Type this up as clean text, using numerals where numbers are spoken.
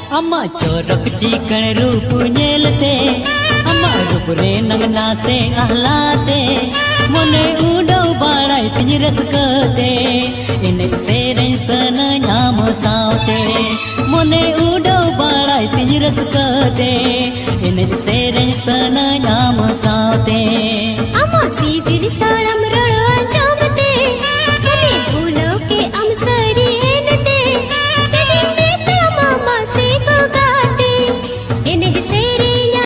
अम्मा चोरक चिकन रूप नेलते अम्मा रूप रे नंगना से आहलाते मने उडो बाड़ाई तिनी रसकते इन सेरे सन नाम सावते मने उडो बाड़ाई तिनी रसकते इन से